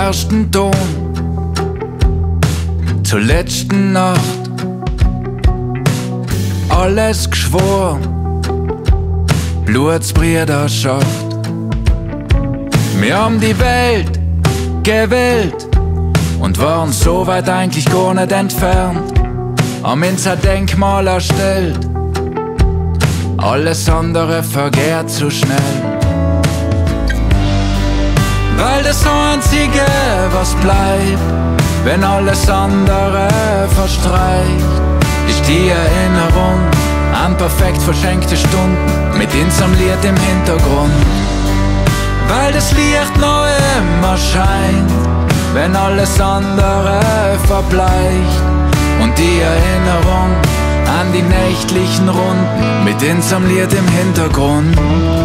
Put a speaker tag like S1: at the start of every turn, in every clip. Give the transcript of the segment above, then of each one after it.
S1: ersten Ton zur letzten Nacht. Alles geschworen, Blutsbrüderschaft. Wir haben die Welt gewählt und waren so weit eigentlich gar nicht entfernt. Haben uns ein Denkmal erstellt, alles andere vergeht zu schnell. Weil das Einzige, was bleibt, wenn alles andere verstreicht, ist die Erinnerung an perfekt verschenkte Stunden mit unserem Lied im Hintergrund. Weil das Licht noch immer scheint, wenn alles andere verbleicht, und die Erinnerung an die nächtlichen Runden mit unserem Lied im Hintergrund.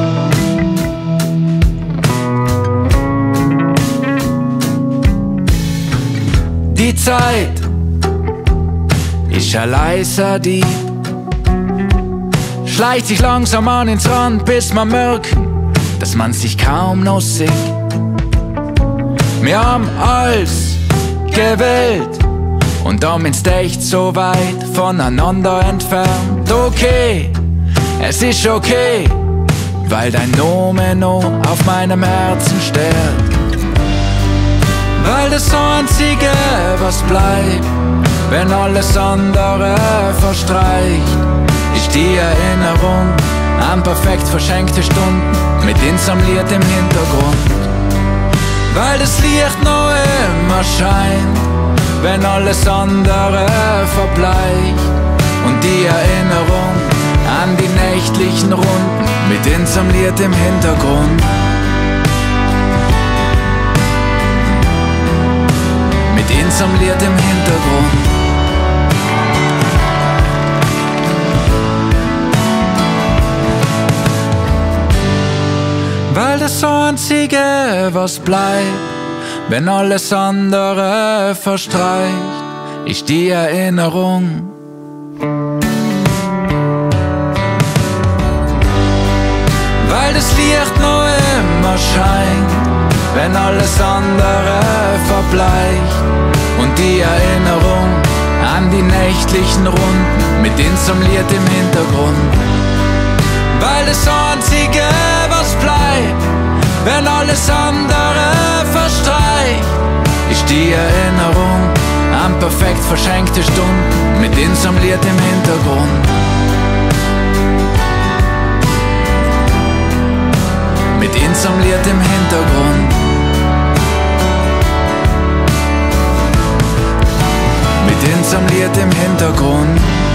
S1: Die Zeit ist ein leiser Dieb, schleicht sich langsam an ins Rand, bis man merken, dass man sich kaum noch sieht. Wir haben alles gewählt und damit ist echt so weit voneinander entfernt. Okay, es ist okay, weil dein Name noch auf meinem Herzen steht. Weil das Einzige, was bleibt, wenn alles andere verstreicht, ist die Erinnerung an perfekt verschenkte Stunden mit unserem Lied im Hintergrund. Weil das Licht noch immer scheint, wenn alles andere verbleicht, und die Erinnerung an die nächtlichen Runden mit unserem Lied im Hintergrund. Mit unserem Lied im Hintergrund. Weil das Einzige, was bleibt, wenn alles andere verstreicht, ist die Erinnerung. Weil das Licht noch immer scheint, wenn alles andere verbleicht, und die Erinnerung an die nächtlichen Runden mit unserem Lied im Hintergrund. Weil das Einzige, was bleibt, wenn alles andere verstreicht, ist die Erinnerung an perfekt verschenkte Stunden mit unserem Lied im Hintergrund. Mit unserem Lied im Hintergrund. Mit unserem Lied im Hintergrund.